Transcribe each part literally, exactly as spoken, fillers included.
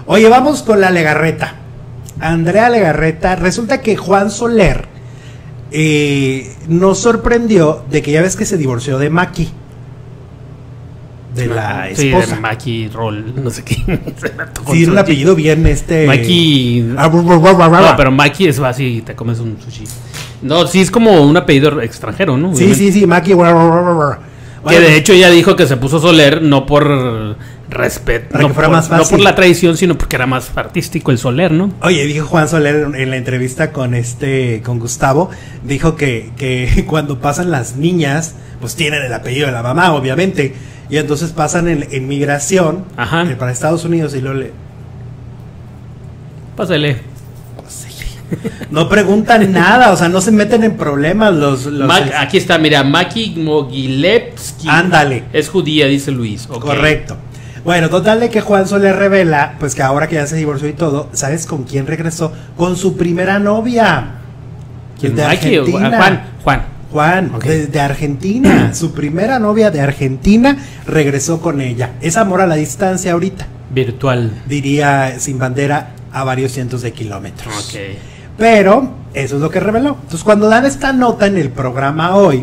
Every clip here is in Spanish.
Oye, vamos con la Legarreta. Andrea Legarreta, resulta que Juan Soler eh, nos sorprendió de que ya ves que se divorció de Maki, de la sí, esposa. de Maki Roll, no sé qué. Sí, es un apellido bien este. Maki. No, pero Maki es así, te comes un sushi. No, sí es como un apellido extranjero, ¿no? Sí, sí, sí, Maki. Bueno, que de hecho ella dijo que se puso Soler no por respeto, no, por, no por la tradición, sino porque era más artístico el Soler, ¿no? Oye, dijo Juan Soler en la entrevista con este, con Gustavo, dijo que, que cuando pasan las niñas, pues tienen el apellido de la mamá, obviamente, y entonces pasan en, en migración eh, para Estados Unidos y luego le... Pásale. No preguntan nada, o sea, no se meten en problemas los... los Mac, aquí está, mira, Maki Mogilevsky. Ándale. Es judía, dice Luis. Okay. Correcto. Bueno, total de que Juan Soler revela, pues que ahora que ya se divorció y todo, ¿sabes con quién regresó? Con su primera novia. ¿Quién? De Argentina. Juan, Juan. Juan, okay. de, de Argentina. Su primera novia de Argentina regresó con ella. Es amor a la distancia ahorita. Virtual. Diría Sin Bandera, a varios cientos de kilómetros. Ok. Pero eso es lo que reveló. Entonces, cuando dan esta nota en el programa hoy,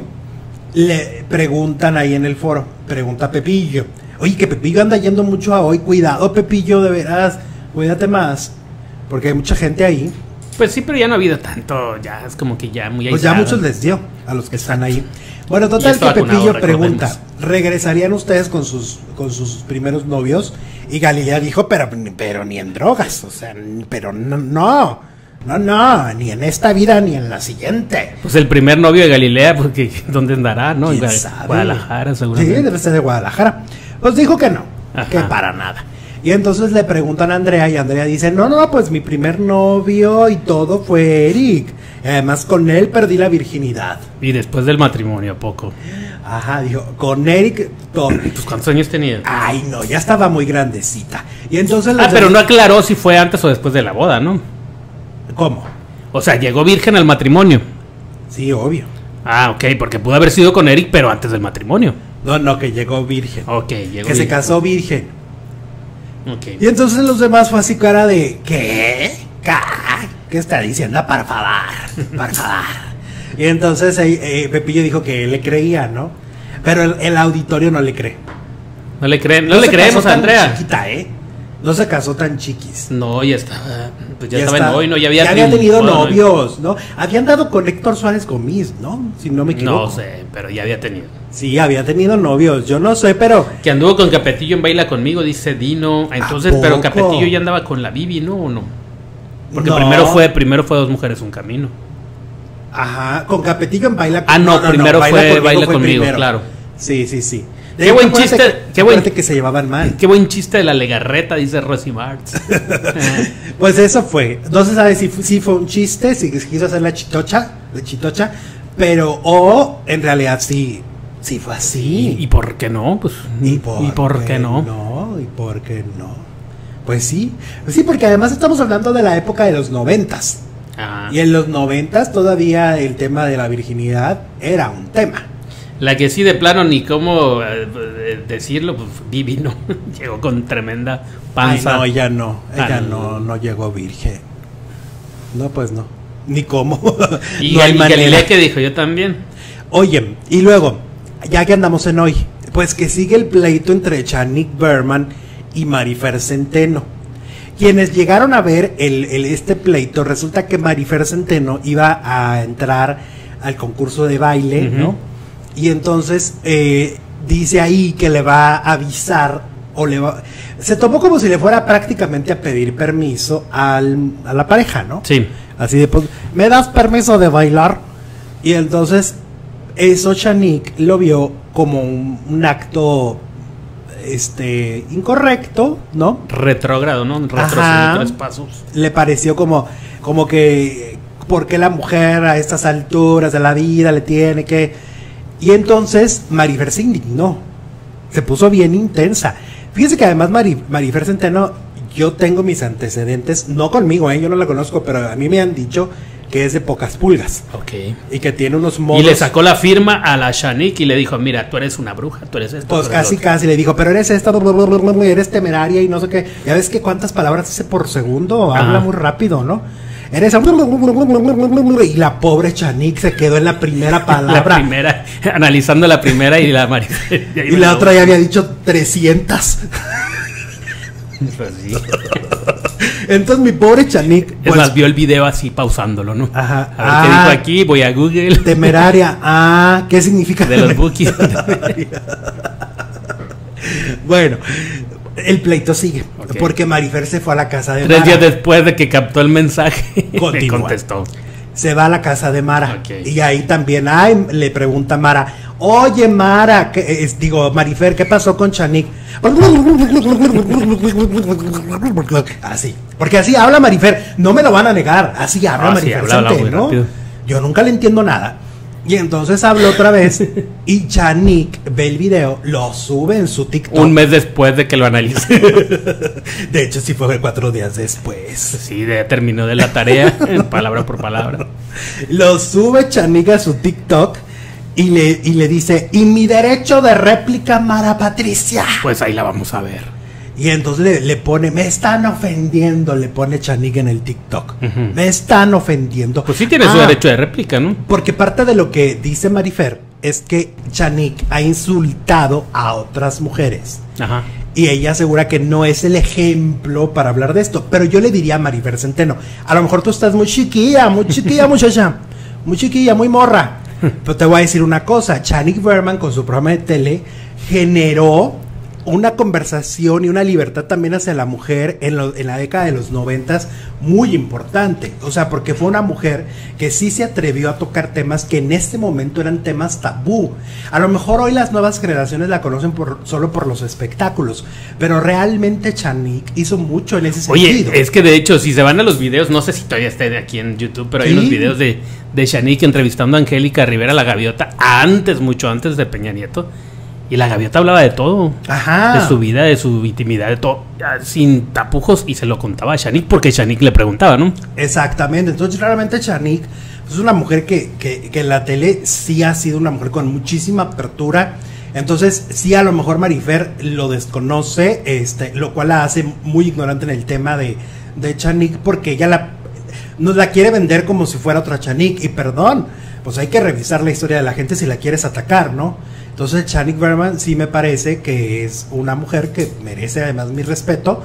le preguntan ahí en el foro, pregunta a Pepillo, oye, que Pepillo anda yendo mucho a Hoy, cuidado Pepillo, de veras, cuídate más, porque hay mucha gente ahí. Pues sí, pero ya no ha habido tanto, ya es como que ya muy Pues aislado. ya muchos les dio a los que están ahí. Bueno, total que Pepillo pregunta, ¿regresarían ustedes con sus con sus primeros novios? Y Galilea dijo, pero, pero ni en drogas, o sea, pero no, no. No, no, ni en esta vida ni en la siguiente. Pues el primer novio de Galilea, porque ¿dónde andará, no? ¿Quién En sabe? Guadalajara, seguramente. Sí, debe ser de Guadalajara. Pues dijo que no, Ajá. que para nada. Y entonces le preguntan a Andrea y Andrea dice, no, no, pues mi primer novio y todo fue Eric. Y además con él perdí la virginidad. Y después del matrimonio, ¿a poco? Ajá, dijo, con Eric todo. Pues ¿cuántos años tenía? Ay, no, ya estaba muy grandecita. Y entonces Ah, pero no aclaró si fue antes o después de la boda, ¿no? ¿Cómo? O sea, llegó virgen al matrimonio. Sí, obvio. Ah, ok, porque pudo haber sido con Eric, pero antes del matrimonio. No, no, que llegó virgen. Ok, llegó Que virgen. se casó virgen. Ok. Y entonces los demás fue así cara de, ¿qué? ¿Qué, ¿Qué está diciendo? Por favor, por favor. Y entonces eh, eh, Pepillo dijo que él le creía, ¿no? Pero el, el auditorio no le cree. No le creen, no, No le se creemos casó a tan Andrea. chiquita, ¿eh? No se casó tan chiquis. No, ya estaba, pues ya, Ya estaba está- en hoy, no, ya había, ya había tenido triunfado, novios, ¿no? Habían dado con Héctor Suárez Gomis, ¿no? Si no me equivoco. No sé, pero ya había tenido. Sí, había tenido novios, yo no sé, pero... Que anduvo con Capetillo en Baila Conmigo, dice Dino. Entonces, ¿A pero poco? Capetillo ya andaba con la Bibi, ¿no? ¿O no? Porque No. primero fue primero fue Dos Mujeres, Un Camino. Ajá, con Capetillo en Baila Ah, no, primero fue Conmigo Baila fue Conmigo, primero. claro. Sí, sí, sí. De Qué hecho, buen acuérdate chiste, que- qué buen- acuérdate que se llevaban mal. Qué buen chiste de la Legarreta, dice Rosy Marx. Pues eso fue. No se sabe si, fu- si fue un chiste, si quiso hacer la chitocha, la chitocha, pero o en realidad sí, sí fue así. ¿Y, y por qué no? Pues, ¿Y por, ¿y por qué no? no? ¿Y por qué no? Pues sí, pues sí, porque además estamos hablando de la época de los noventas. Ah. Y en los noventas todavía el tema de la virginidad era un tema. La que sí de plano ni cómo eh, decirlo, pues Bibi no llegó con tremenda panza. Ay, no, ella no, ella Al- no, no llegó virgen. No, pues no, ni cómo. Y, No hay Gal- y manera. Galilea que dijo, yo también. Oye, y luego, ya que andamos en hoy, pues que sigue el pleito entre Chanique Berman y Marifer Centeno. Quienes llegaron a ver el, el- este pleito, resulta que Marifer Centeno iba a entrar al concurso de baile, Ujú. ¿no? Y entonces eh, dice ahí que le va a avisar o le va... Se tomó como si le fuera prácticamente a pedir permiso al, a la pareja, ¿no? Sí. Así de, pues, ¿me das permiso de bailar? Y entonces, eso Chanique lo vio como un, un acto este incorrecto, ¿no? Retrógrado, ¿no? Retrocedió Ajá. tres pasos. Le pareció como, como que, ¿por qué la mujer a estas alturas de la vida le tiene que...? Y entonces Marifer se indignó, se puso bien intensa. Fíjese que además Mari, Marifer Centeno, yo tengo mis antecedentes, no conmigo, ¿eh? Yo no la conozco, pero a mí me han dicho que es de pocas pulgas. Ok. Y que tiene unos modos. Y le sacó la firma a la Shanique y le dijo, mira, tú eres una bruja, tú eres esto. Pues casi, casi le dijo, pero eres esta, eres temeraria y no sé qué. Ya ves que cuántas palabras dice por segundo, habla muy rápido, ¿no? Eres... Y la pobre Shanique se quedó en la primera palabra. La primera, analizando la primera y la Marifer. Y, y la otra ya había dicho trescientas. Pues sí. Entonces mi pobre Shanique, pues, es más, vio el video así pausándolo, ¿no? Ajá. A ver ah, qué dijo aquí, voy a Google. Temeraria. Ah, ¿qué significa? De los bookies. Bueno, el pleito sigue. Okay. Porque Marifer se fue a la casa de Tres Mara. Tres días después de que captó el mensaje, le contestó. Se va a la casa de Mara. Okay. Y ahí también, ay, le pregunta Mara, oye Mara, ¿qué es? Digo, Marifer, ¿qué pasó con Shanique? Así, porque así habla Marifer, no me lo van a negar, así habla ah, Marifer, sí, habla, habla ¿no? Rápido. Yo nunca le entiendo nada. Y entonces habló otra vez y Shanique ve el video, lo sube en su TikTok. Un mes después de que lo analice. De hecho, sí fue cuatro días después. Sí, de, terminó de la tarea, palabra por palabra. Lo sube Shanique a su TikTok y le, y le dice, ¿y mi derecho de réplica, Mara Patricia? Pues ahí la vamos a ver. Y entonces le, le pone, me están ofendiendo, le pone Shanique en el TikTok. Uh-huh. Me están ofendiendo. Pues sí tiene ah, su derecho de réplica, ¿no? Porque parte de lo que dice Marifer es que Shanique ha insultado a otras mujeres. Ajá. Y ella asegura que no es el ejemplo para hablar de esto. Pero yo le diría a Marifer Centeno, a lo mejor tú estás muy chiquilla, muy chiquilla, muchacha. Muy chiquilla, muy morra. Pero te voy a decir una cosa, Shanique Berman con su programa de tele generó una conversación y una libertad también hacia la mujer en, lo, en la década de los noventas muy importante, o sea, porque fue una mujer que sí se atrevió a tocar temas que en este momento eran temas tabú. A lo mejor hoy las nuevas generaciones la conocen por, solo por los espectáculos, pero realmente Shanique hizo mucho en ese sentido. Oye, es que de hecho, si se van a los videos, no sé si todavía está de aquí en YouTube, pero ¿sí? Hay unos videos de, de Shanique entrevistando a Angélica Rivera la Gaviota, antes, mucho antes de Peña Nieto. Y la Gaviota hablaba de todo. Ajá. De su vida, de su intimidad, de todo. Sin tapujos. Y se lo contaba a Shanique porque Shanique le preguntaba, ¿no? Exactamente. Entonces, realmente Shanique es una mujer que, que, que en la tele sí ha sido una mujer con muchísima apertura. Entonces, sí, a lo mejor Marifer lo desconoce, este, lo cual la hace muy ignorante en el tema de, de Shanique, porque ella la, nos la quiere vender como si fuera otra Shanique. Y perdón, pues hay que revisar la historia de la gente si la quieres atacar, ¿no? Entonces Shanique Berman sí me parece que es una mujer que merece además mi respeto.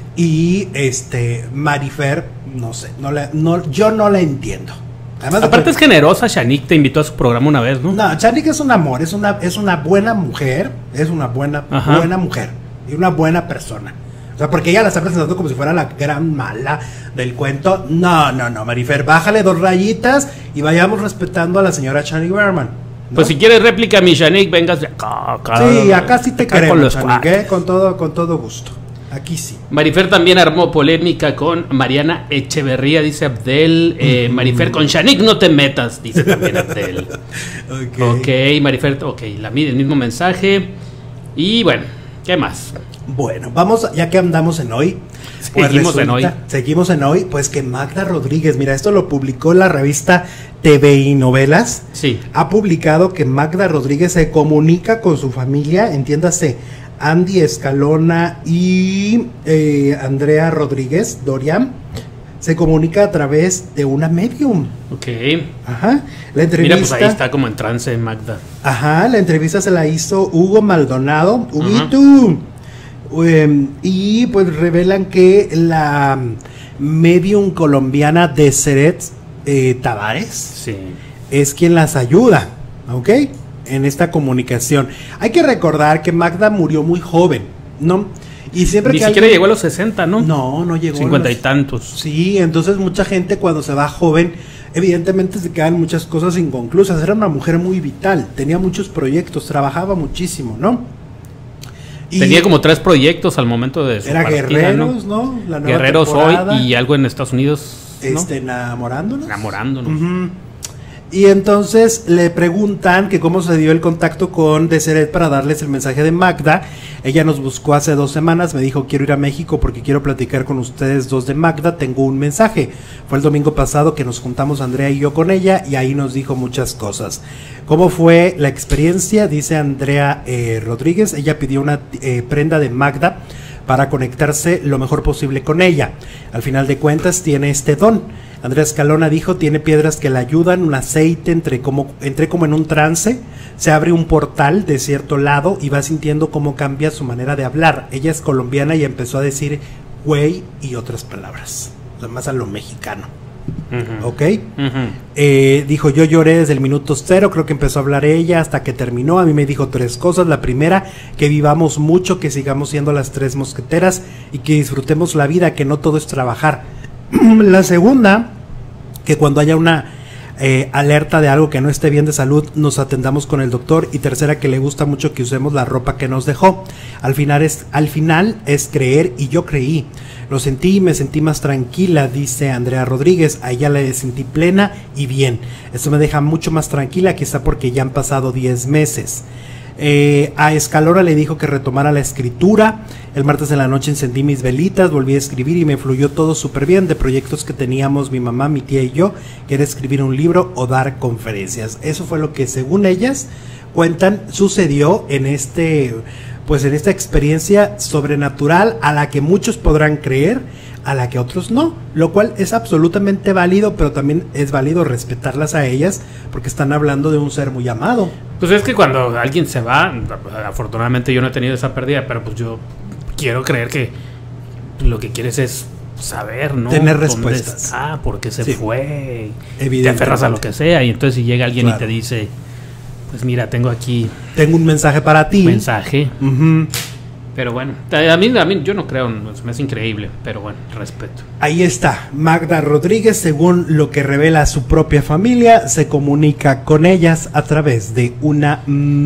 Y este Marifer, no sé, no la, no, yo no la entiendo. Además, aparte es generosa. Shanique te invitó a su programa una vez, ¿no? No, Shanique es un amor, es una, es una buena mujer, es una buena, Ajá. buena mujer y una buena persona. O sea, porque ella la está presentando como si fuera la gran mala del cuento. No, no, no, Marifer, bájale dos rayitas y vayamos respetando a la señora Shanique Berman, ¿no? Pues si quieres réplica, mi Shanique, vengas de acá, acá. Sí, acá sí te acá queremos, con, Shanique, ¿eh? con, todo, con todo gusto. Aquí sí. Marifer también armó polémica con Mariana Echeverría, dice Abdel. Eh, Marifer, con Shanique no te metas, dice también Abdel. Ok, okay Marifer, ok, la, el mismo mensaje. Y bueno, ¿qué más? Bueno, vamos, ya que andamos en hoy. Pues seguimos resulta, en hoy. Seguimos en hoy, pues que Magda Rodríguez, mira, esto lo publicó la revista T V y Novelas. Sí. Ha publicado que Magda Rodríguez se comunica con su familia, entiéndase, Andy Escalona y eh, Andrea Rodríguez, Dorian, se comunica a través de una medium. Ok. Ajá. La entrevista. Mira, pues ahí está como en trance Magda. Ajá, la entrevista se la hizo Hugo Maldonado. Huguito. Um, y pues revelan que la medium colombiana Deseret eh, Tavares sí. es quien las ayuda, ¿ok? En esta comunicación. Hay que recordar que Magda murió muy joven, ¿no? Y siempre Ni que siquiera alguien... llegó a los sesenta, ¿no? No, no llegó. Cincuenta los... y tantos. Sí, entonces mucha gente cuando se va joven, evidentemente se quedan muchas cosas inconclusas. Era una mujer muy vital, tenía muchos proyectos, trabajaba muchísimo, ¿no? Y tenía como tres proyectos al momento de su era partida, Guerreros, ¿no? ¿no? La nueva Guerreros temporada. Hoy y algo en Estados Unidos, ¿no? Este, enamorándonos. Enamorándonos. Uh-huh. Y entonces le preguntan que cómo se dio el contacto con Deseret para darles el mensaje de Magda. Ella nos buscó hace dos semanas, me dijo quiero ir a México porque quiero platicar con ustedes dos de Magda, tengo un mensaje. Fue el domingo pasado que nos juntamos Andrea y yo con ella y ahí nos dijo muchas cosas. ¿Cómo fue la experiencia? Dice Andrea eh, Rodríguez, ella pidió una eh, prenda de Magda para conectarse lo mejor posible con ella. Al final de cuentas tiene este don. Andrea Escalona dijo, tiene piedras que la ayudan, un aceite, entré como, entré como en un trance, se abre un portal de cierto lado y va sintiendo cómo cambia su manera de hablar. Ella es colombiana y empezó a decir güey y otras palabras, más a lo mexicano. Uh-huh. ¿Ok? Uh-huh. Eh, dijo, yo lloré desde el minuto cero, creo que empezó a hablar ella hasta que terminó. A mí me dijo tres cosas. La primera, que vivamos mucho, que sigamos siendo las tres mosqueteras y que disfrutemos la vida, que no todo es trabajar. La segunda, que cuando haya una eh, alerta de algo que no esté bien de salud, nos atendamos con el doctor. Y tercera, que le gusta mucho que usemos la ropa que nos dejó. Al final es, al final es creer, y yo creí. Lo sentí y me sentí más tranquila, dice Andrea Rodríguez. A ella le sentí plena y bien. Esto me deja mucho más tranquila, quizá porque ya han pasado diez meses. Eh, a Escalona le dijo que retomara la escritura. El martes de la noche encendí mis velitas, volví a escribir y me fluyó todo súper bien. De proyectos que teníamos mi mamá, mi tía y yo, que era escribir un libro o dar conferencias. Eso fue lo que, según ellas cuentan, sucedió en este... pues en esta experiencia sobrenatural a la que muchos podrán creer, a la que otros no, lo cual es absolutamente válido, pero también es válido respetarlas a ellas porque están hablando de un ser muy amado. Pues es que cuando alguien se va, afortunadamente yo no he tenido esa pérdida, pero pues yo quiero creer que lo que quieres es saber, ¿no? Tener respuestas. Ah, ¿por qué se sí. fue? Te aferras a lo que sea y entonces si llega alguien claro. y te dice... pues mira, tengo aquí... tengo un mensaje para ti. Mensaje. Uh-huh. Pero bueno, a mí, a mí yo no creo, me es increíble, pero bueno, respeto. Ahí está, Magda Rodríguez, según lo que revela su propia familia, se comunica con ellas a través de una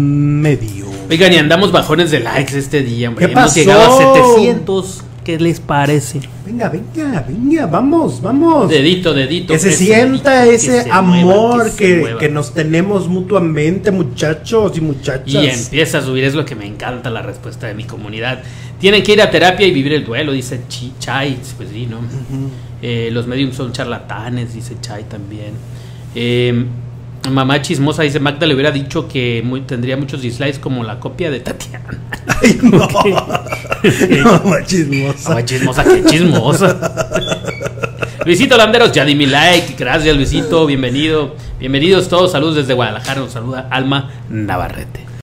medio. Oigan, y andamos bajones de likes este día, hombre. ¿Qué pasó? Hemos llegado a setecientos. ¿Qué les parece? Venga, venga, venga, vamos, vamos. Dedito, dedito. Que se ese sienta dedito, ese que amor mueva, que, que, que nos tenemos mutuamente, muchachos y muchachas. Y empieza a subir, es lo que me encanta la respuesta de mi comunidad. Tienen que ir a terapia y vivir el duelo, dice Ch Chay, pues sí, ¿no? Uh-huh. eh, los mediums son charlatanes, dice Chay también. Eh, Mamá chismosa dice, Magda le hubiera dicho que muy, tendría muchos dislikes como la copia de Tatiana. Ay, no. Mamá chismosa. Mamá chismosa, qué chismosa. Luisito Landeros, ya di mi like. Gracias, Luisito, bienvenido. Bienvenidos todos, saludos desde Guadalajara. Nos saluda Alma Navarrete.